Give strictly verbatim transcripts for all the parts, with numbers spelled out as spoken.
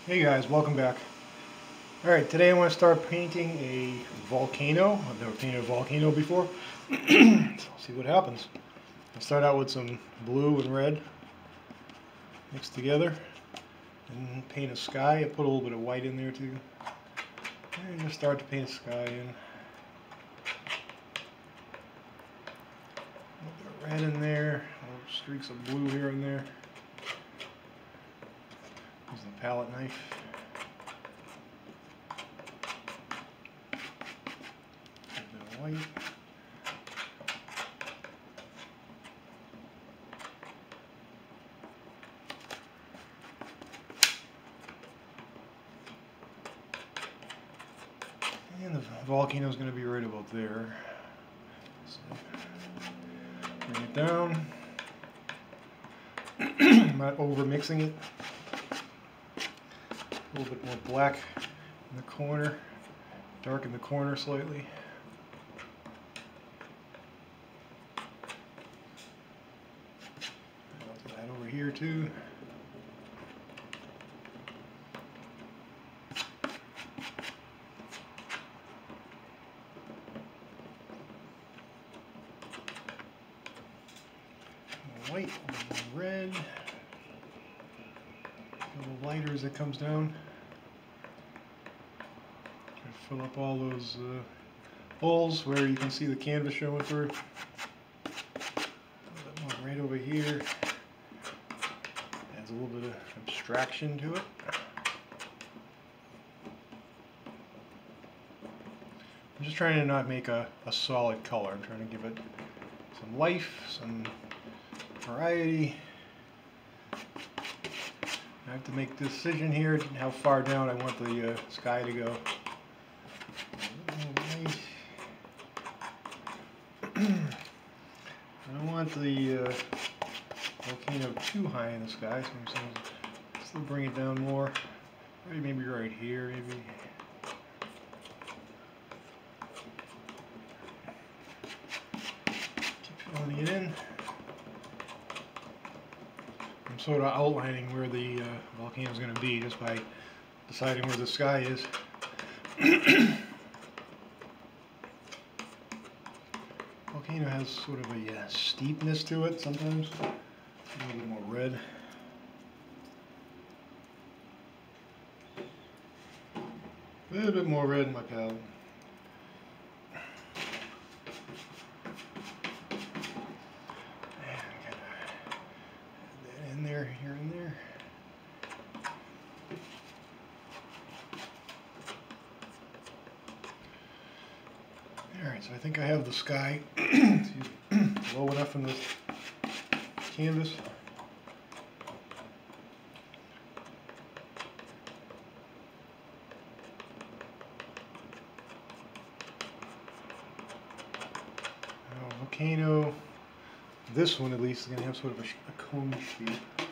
Hey guys, welcome back. Alright, today I want to start painting a volcano. I've never painted a volcano before. So I'll see what happens. I'll start out with some blue and red mixed together and paint a sky. I put a little bit of white in there too. And just start to paint a sky in. A little bit of red in there, little streaks of blue here and there. Use the palette knife. White. And the volcano is going to be right about there. So bring it down. I'm not over mixing it. A little bit more black in the corner, darken the corner slightly. I'll do that over here too. White and red. A little lighter as it comes down. Try to fill up all those uh, holes where you can see the canvas showing through. A little bit more right over here. Adds a little bit of abstraction to it. I'm just trying to not make a, a solid color. I'm trying to give it some life, some variety. I have to make a decision here how far down I want the uh, sky to go. I don't want the uh, volcano too high in the sky, so I'm saying still bring it down more. Maybe, maybe right here, maybe. Keep filling it in. I'm sort of outlining where the uh, volcano is going to be just by deciding where the sky is. Volcano has sort of a uh, steepness to it sometimes. A little bit more red. A little bit more red in my palette. In there, here and there. Alright, so I think I have the sky low enough in the canvas. Now, volcano, this one at least is going to have sort of a, a cone shape.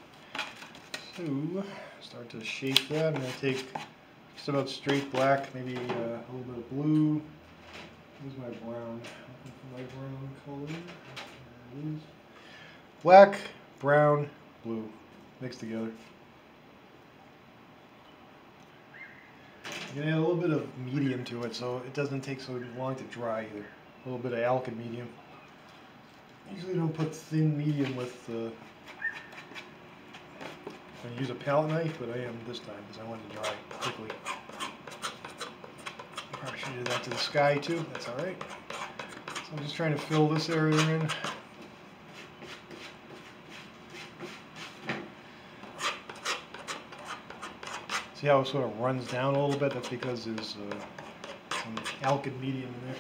So, start to shape that. I'm going to take just about straight black, maybe uh, a little bit of blue. Here's my brown. My brown color. There it is. Black, brown, blue, mixed together. I'm going to add a little bit of medium to it so it doesn't take so long to dry either. A little bit of alkyd medium. I usually don't put thin medium with uh, I'm going to use a palette knife, but I am this time because I want it to dry quickly. Probably should do that to the sky too, that's alright. So I'm just trying to fill this area in. See how it sort of runs down a little bit? That's because there's uh, some alkyd medium in there.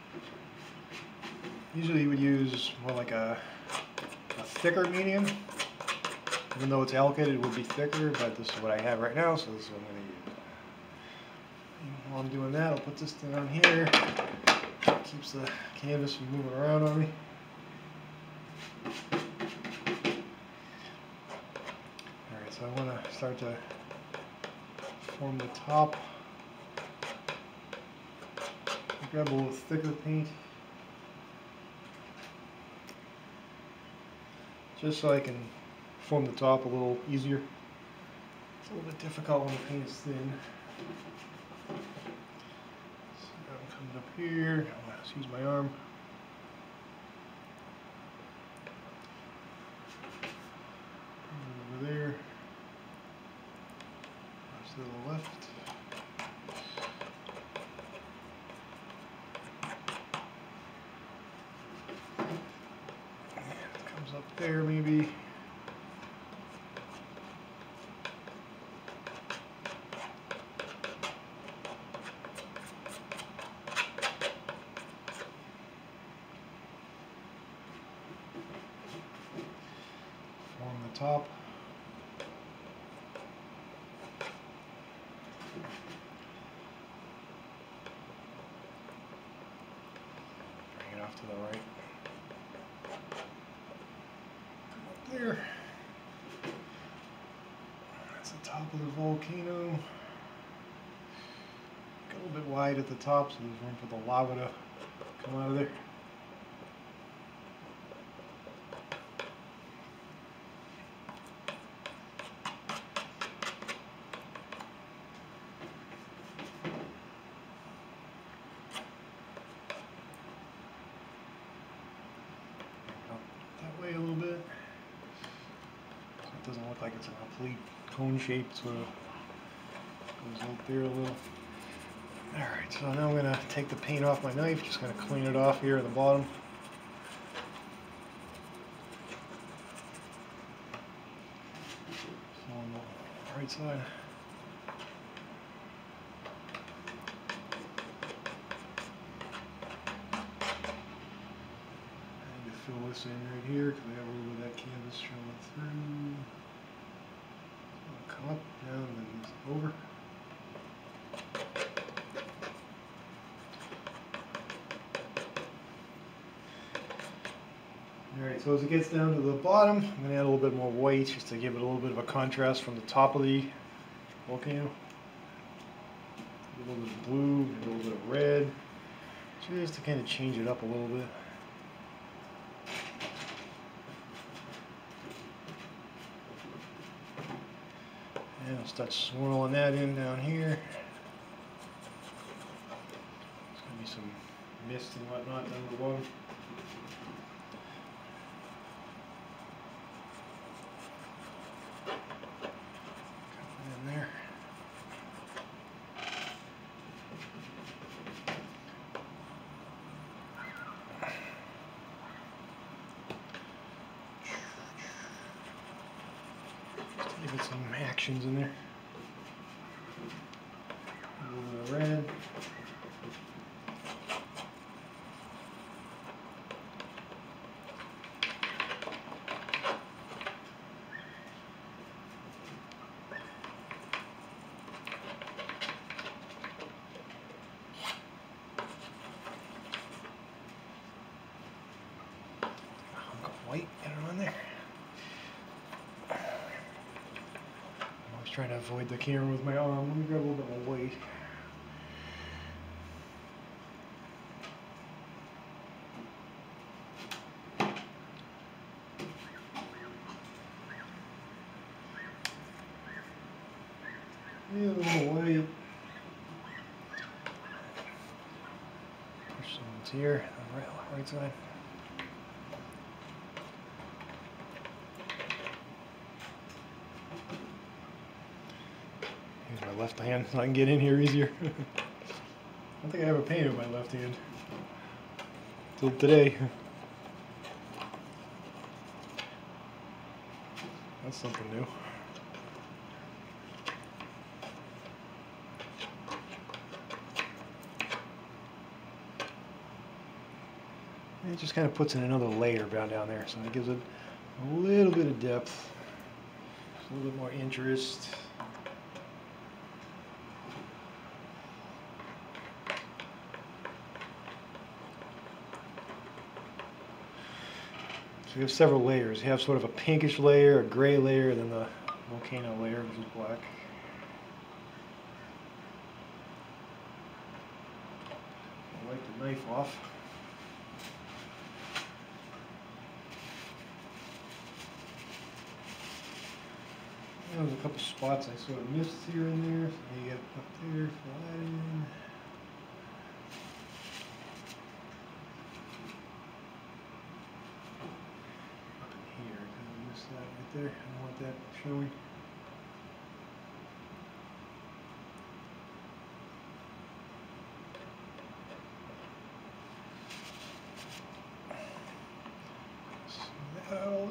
Usually you would use more like a, a thicker medium. Even though it's alkyd, it would be thicker, but this is what I have right now, so this is what I'm going to use. While I'm doing that, I'll put this down here. Keeps the canvas from moving around on me. Alright, so I want to start to form the top. Grab a little thicker paint. Just so I can form the top a little easier. It's a little bit difficult when the paint is thin. So I'm coming up here. Let's use my arm. Over there. Pass to the left. And it comes up there maybe. Form the top. Bring it off to the right. Come up there. That's the top of the volcano. Get a little bit wide at the top so there's room for the lava to come out of there. That way a little bit, so it doesn't look like it's a complete cone shape, so it goes out there a little. Alright, so now I'm going to take the paint off my knife, just going to clean it off here at the bottom. So on the right side. Fill this in right here because we have a little bit of that canvas showing through. So I'll come up, down, and then over. Alright, so as it gets down to the bottom, I'm going to add a little bit more white just to give it a little bit of a contrast from the top of the volcano. A little bit of blue, a little bit of red, just to kind of change it up a little bit. And I'll start swirling that in down here. There's going to be some mist and whatnot down the bottom. Coming in there. Just give it some actions in there. A little bit of red. A hunk of white, get it on there. Trying to avoid the camera with my arm. Let me grab a little bit more weight. Yeah, a little weight. Push some ones here on the right, right side. Use my left hand so I can get in here easier. I don't think I ever painted with my left hand till today. That's something new. And it just kind of puts in another layer down down there, so it gives it a little bit of depth, a little bit more interest. So you have several layers. You have sort of a pinkish layer, a gray layer, then the volcano layer, which is black. I'll wipe the knife off. There was a couple spots I sort of missed here and there. So you get up there, fill that in. Up in here, I kind of missed that right there. I don't want that showing. Oh.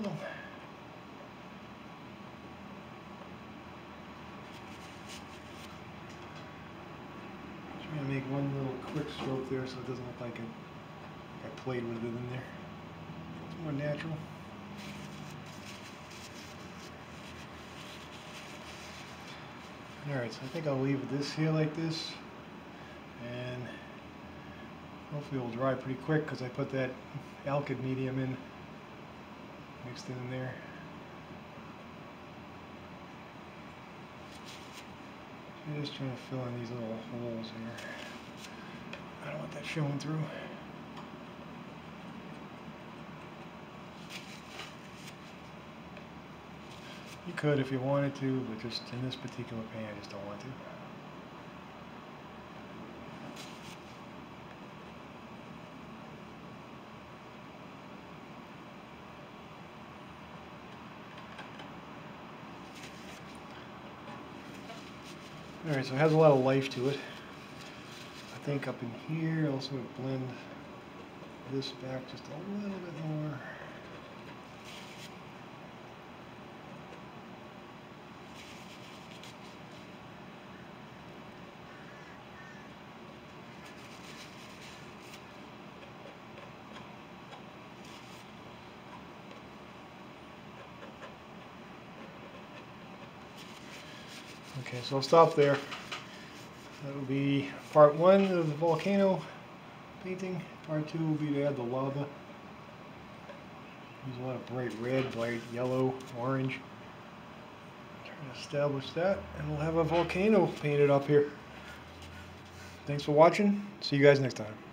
Trying to make one little quick stroke there so it doesn't look like I, I played with it in there. It's more natural. Alright, so I think I'll leave this here like this, and hopefully it will dry pretty quick because I put that alkyd medium in, mixed in there. Just trying to fill in these little holes here. I don't want that showing through. You could if you wanted to, but just in this particular pan I just don't want to. Alright, so it has a lot of life to it. I think up in here I'll sort of blend this back just a little bit more. Okay, so I'll stop there. That will be part one of the volcano painting. Part two will be to add the lava. Use a lot of bright red, bright yellow, orange. Trying to establish that, and we'll have a volcano painted up here. Thanks for watching. See you guys next time.